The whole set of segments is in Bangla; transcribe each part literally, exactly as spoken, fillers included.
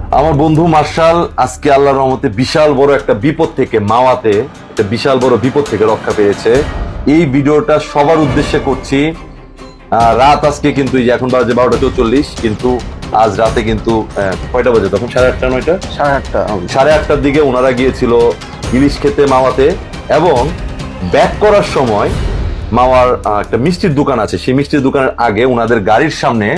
আমার বন্ধু মার্শাল আজকে আল্লাহর রহমতে বিশাল বড় একটা বিপদ থেকে মাওয়াতে একটা বিশাল বড় বিপদ থেকে রক্ষা পেয়েছে। এই ভিডিওটা সবার উদ্দেশ্যে করছি। রাত আজকে কিন্তু এখন বাজে বারোটা চৌচল্লিশ, কিন্তু আজ রাতে কিন্তু কয়টা বাজে তখন? সাড়ে আটটা নয়টা সাড়ে আটটা সাড়ে আটটার দিকে ওনারা গিয়েছিল ইলিশ খেতে মাওয়াতে, এবং ব্যাক করার সময় মাওয়ার একটা মিষ্টির দোকান আছে, সেই মিষ্টির দোকানের আগে ওনাদের গাড়ির সামনে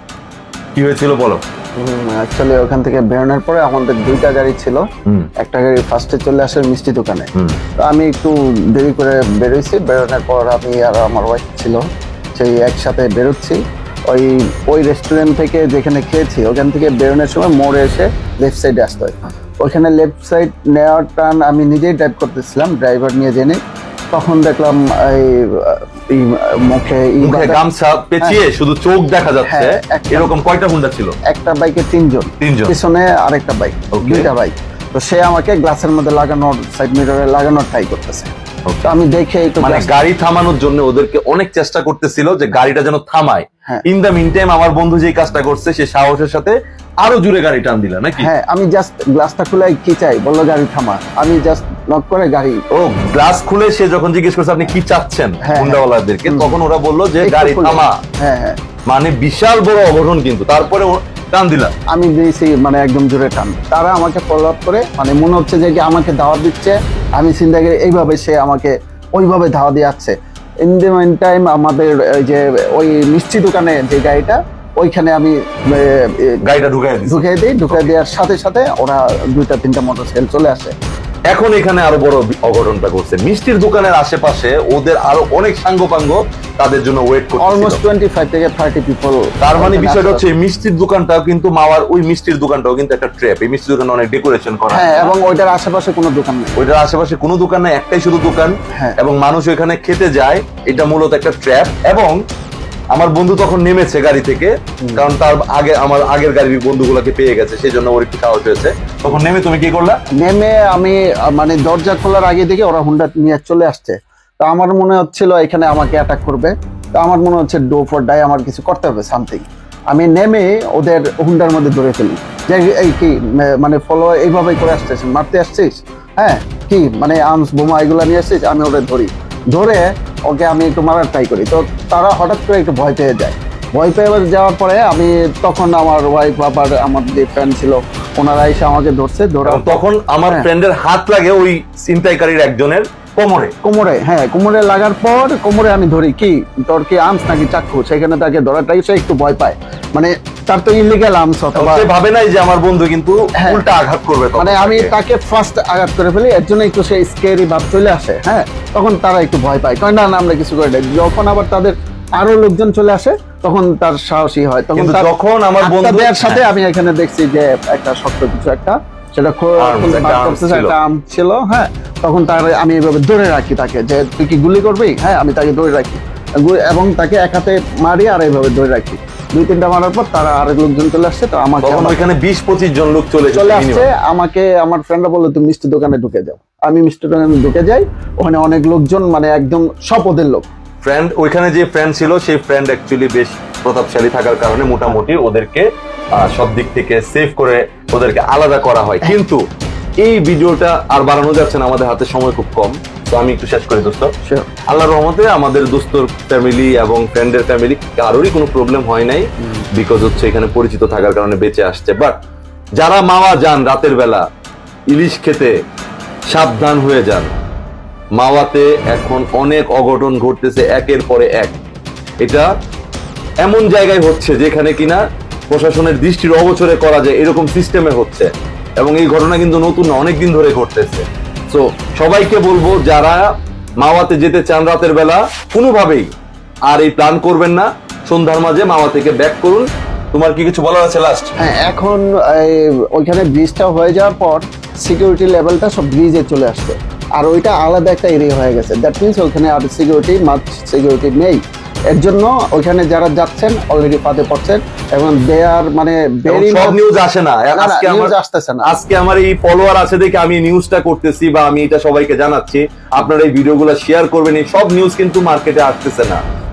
কি হয়েছিল বলো? অ্যাকচুয়ালি ওখান থেকে বেরোনোর পরে আমাদের দুইটা গাড়ি ছিল, একটা গাড়ি ফার্স্টে চলে আসে মিষ্টি দোকানে। তো আমি একটু দেরি করে বেরোইছি, বেরোনোর পর আমি আর আমার ওয়াইফ ছিল সেই একসাথে বেরোচ্ছি। ওই ওই রেস্টুরেন্ট থেকে যেখানে খেয়েছি ওখান থেকে বেরোনোর সময় মোড়ে এসে লেফট সাইডে আসতে হয়। ওইখানে লেফট সাইড নেওয়ার টার্ন আমি নিজেই ড্রাইভ করতেছিলাম, ড্রাইভার নিয়ে জেনে তখন দেখলাম এই মুখে গামছা পেঁচিয়ে শুধু চোখ দেখা যাচ্ছে। এরকম কয়টা হুন্ডা ছিল? একটা বাইকে তিনজন, তিনজন পিছনে আরেকটা বাইক, দুইটা বাইক। তো সে আমাকে গ্লাসের মধ্যে লাগানোর, সাইড মিররে লাগানোর ট্রাই করতেছে। তো আমি দেখে একটু মানে গাড়ি থামানোর জন্য ওদেরকে অনেক চেষ্টা করতেছিল যে গাড়িটা যেন থামায়। ইন দা মিন টাইম আমার বন্ধু যে কাজটা করছে সে সাহসের সাথে আরো জোরে গাড়ি টান দিল নাকি? হ্যাঁ, আমি জাস্ট গ্লাসটা খুলে কি চাই বললো গাড়ি থামা, আমি জাস্ট নক করে গাড়ি। ও গ্লাস খুলে সে যখন জিজ্ঞেস করছে আপনি কি চাচ্ছেন হুন্ডাওয়ালাদেরকে, তখন ওরা বললো যে গাড়ি থামা। হ্যাঁ হ্যাঁ, মানে বিশাল বড় অঘটন। কিন্তু তারপরে টান দিলাম, আমি দিয়েছি মানে একদম জোরে টান। তারা আমাকে ফলো আপ করে, মানে মনে হচ্ছে যে আমাকে দাওয়াত দিচ্ছে, আমি চিন্তা করি এইভাবে সে আমাকে ওইভাবে ধাওয়া দিয়ে আসছে। ইন দ্য মেইন টাইম আমাদের যে ওই মিষ্টি দোকানে যে গাড়িটা, ওইখানে আমি গাড়িটা ঢুকাই ঢুকাই দিই। ঢুকাই দেওয়ার সাথে সাথে ওরা দুইটা তিনটা মোটরসাইকেল চলে আসে। এখন এখানে আরো বড় অঘটনটা করছে, মিষ্টির দোকানের আশেপাশে ওদের আরো অনেক সাঙ্গপাঙ্গ তাদের জন্য ওয়েট করছে, অলমোস্ট পঁচিশ থেকে ত্রিশ পিপল। তার মানে বিষয়টা হচ্ছে মিষ্টির দোকানটাও কিন্তু মাওয়ার ওই মিষ্টির দোকানটাও কিন্তু একটা ট্র্যাপ। এই মিষ্টির দোকানে অনেক ডেকোরেশন করা, হ্যাঁ, এবং ওইটার আশেপাশে কোনো দোকান নেই, ওইটার আশেপাশে কোনো দোকান নেই, একটাই শুধু দোকান। এবং মানুষ ওইখানে খেতে যায়, এটা মূলত একটা ট্র্যাপ। এবং আমার বন্ধু তখন নেমেছে গাড়ি থেকে, কারণ তার আগে আমার আগের গাড়ির বন্ধুগুলোকে পেয়ে গেছে, সেই জন্য ওর একটু সাহস হয়েছে। তখন নেমে তুমি কি করলা? নেমে আমি মানে দরজা খোলার আগে থেকে ওরা হুন্ডা নিয়ে চলে আসছে। তো আমার মনে হচ্ছিল এখানে আমাকে অ্যাটাক করবে। তো আমার মনে হচ্ছে ডো ফর ডাই, আমার কিছু করতে হবে সামথিং। আমি নেমে ওদের হুন্ডার মধ্যে ধরে ফেলি যে এই কি মানে ফলো এইভাবেই করে আসছিস, মারতে আসছিস, হ্যাঁ কি মানে আর্মস বোমা এগুলো নিয়ে আসছিস। আমি ওদের ধরি, ধরে ওকে আমি একটু মারার ট্রাই করি। তো তারা হঠাৎ করে একটু ভয় পেয়ে যায়। ভয় পেয়ে যাওয়ার পরে আমি তখন আমার ওয়াইফ বাবার আমার যে ফ্রেন্ড ছিল ওনারা এসে আমাকে ধরছে। ধরা তখন আমার ফ্রেন্ডের হাত লাগে ওই ছিনতাইকারীর একজনের কোমরে। কোমরে হ্যাঁ, কোমরে লাগার পর কোমরে আমি ধরি কি তোর কি আর্মস নাকি চাক্ষু, সেখানে তাকে ধরাটাই সে একটু ভয় পায়। মানে তার তো ইলিগাল আর্মস, অথবা সে ভাবে নাই যে আমার বন্ধু কিন্তু উল্টা আঘাত করবে। মানে আমি তাকে ফার্স্ট আঘাত করে ফেলি, এর জন্য একটু সে স্কেরি ভাব চলে আসে। হ্যাঁ, তখন তারা একটু ভয় পায়, কয় না না আমরা কিছু করে দেয়। যখন আবার তাদের আরো লোকজন চলে আসে তখন তার সাহসী হয়। তখন যখন আমার বন্ধুদের সাথে আমি এখানে দেখছি যে একটা শক্ত কিছু একটা সেটা একটা আর্ম ছিল। হ্যাঁ, তখন তার আমি এভাবে ধরে রাখি তাকে, যে তুই কি গুলি করবি? হ্যাঁ, আমি তাকে ধরে রাখি এবং তাকে এক হাতে মারি আর এইভাবে ধরে রাখি। দুই তিনটা মারার পর তারা আরেক লোকজন চলে আসছে। তো আমাকে ওইখানে বিশ পঁচিশ জন লোক চলে চলে আসছে। আমাকে আমার ফ্রেন্ডরা বললো তুমি মিষ্টি দোকানে ঢুকে যাও। আমি মিষ্টি দোকানে ঢুকে যাই, ওখানে অনেক লোকজন, মানে একদম সব ওদের লোক। ফ্রেন্ড ওইখানে যে ফ্রেন্ড ছিল সেই ফ্রেন্ড অ্যাকচুয়ালি বেশ প্রতাপশালী থাকার কারণে মোটামুটি ওদেরকে সব দিক থেকে সেভ করে ওদেরকে আলাদা করা হয়। কিন্তু এই ভিডিওটা আর বাড়ানো যাচ্ছে না, আমাদের হাতে সময় খুব কম। তো আমি একটু শেষ করি দোস্ত। আল্লাহর রহমতে আমাদের দোস্তর ফ্যামিলি এবং ফ্রেন্ডের ফ্যামিলি কারোরই কোনো প্রবলেম হয় নাই, বিকজ হচ্ছে এখানে পরিচিত থাকার কারণে বেঁচে আসছে। বাট যারা মাওয়া যান রাতের বেলা ইলিশ খেতে, সাবধান হয়ে যান। মাওয়াতে এখন অনেক অঘটন ঘটতেছে একের পরে এক। এটা এমন জায়গায় হচ্ছে যেখানে কিনা প্রশাসনের দৃষ্টির অগোচরে করা যায় এরকম সিস্টেমে হচ্ছে, এবং এই ঘটনা কিন্তু নতুন না, অনেকদিন ধরে ঘটতেছে। তো সবাইকে বলবো যারা মাওয়াতে যেতে চান রাতের বেলা কোনোভাবেই আর এই প্ল্যান করবেন না, সন্ধ্যার মাঝে মাওয়া থেকে ব্যাক করুন। তোমার কি কিছু বলার আছে লাস্ট? হ্যাঁ, এখন ওইখানে ব্রিজটা হয়ে যাওয়ার পর সিকিউরিটি লেভেলটা সব ব্রিজে চলে আসছে, আর ওইটা আলাদা একটা এরিয়া হয়ে গেছে। দ্যাট মিনস ওইখানে আর সিকিউরিটি মাছ সিকিউরিটি নেই। এর জন্য ওইখানে যারা যাচ্ছেন অলরেডি পাতে পড়ছেন, এবং দে আর মানে সব নিউজ আসে না, আজকে আমার আসতেছে না। আজকে আমার এই ফলোয়ার আছে দেখে আমি নিউজটা করতেছি বা আমি এটা সবাইকে জানাচ্ছি। আপনারা এই ভিডিওগুলো শেয়ার করবেন, এই সব নিউজ কিন্তু মার্কেটে আসতেছে না।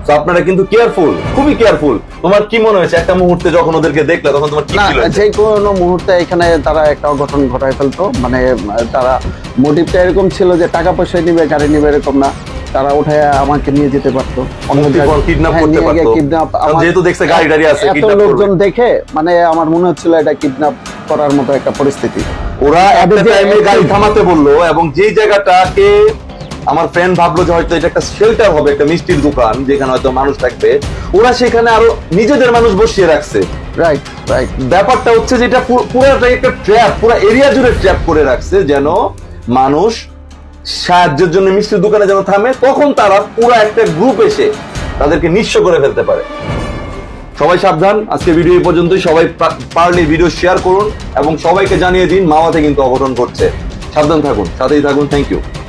তো আপনারা কিন্তু কেয়ারফুল, খুবই কেয়ারফুল। তোমার কি মনে হয়েছে একটা মুহূর্তে যখন ওদেরকে দেখলে, তখন তোমার কি ফিল হয়েছে? যে কোনো মুহূর্তে এখানে তারা একটা অঘটন ঘটায় ফেলতো, মানে তারা মোটিভটা এরকম ছিল যে টাকা পয়সা নিবে, গাড়ি নিবে, এরকম না, তারা উঠে আমাকে নিয়ে যেতে পারতো, কিডন্যাপ করতে পারতো, যেহেতু দেখছে গাড়ি গাড়ি আছে। এত লোকজন দেখে মানে আমার মনে হচ্ছিল এটা কিডন্যাপ করার মতো একটা পরিস্থিতি। ওরা একটা টাইমে গাড়ি থামাতে বললো, এবং যেই জায়গাটাকে আমার ফ্রেন্ড ভাবলো যে হয়তো এটা একটা শেল্টার হবে, একটা মিষ্টির দোকান যেখানে হয়তো মানুষ থাকবে, ওরা সেখানে আরো নিজেদের মানুষ বসিয়ে রাখছে। রাইট রাইট ব্যাপারটা হচ্ছে যে এটা পুরোটাই একটা ট্র্যাপ, পুরো এরিয়া জুড়ে ট্র্যাপ করে রাখছে, যেন মানুষ সাহায্যের জন্য মিষ্টির দোকানে যেন থামে, তখন তারা পুরো একটা গ্রুপ এসে তাদেরকে নিঃস্ব করে ফেলতে পারে। সবাই সাবধান। আজকে ভিডিও এই পর্যন্তই। সবাই পারলে ভিডিও শেয়ার করুন এবং সবাইকে জানিয়ে দিন মাওয়াতে কিন্তু অঘটন ঘটছে। সাবধান থাকুন, সাথেই থাকুন। Thank you.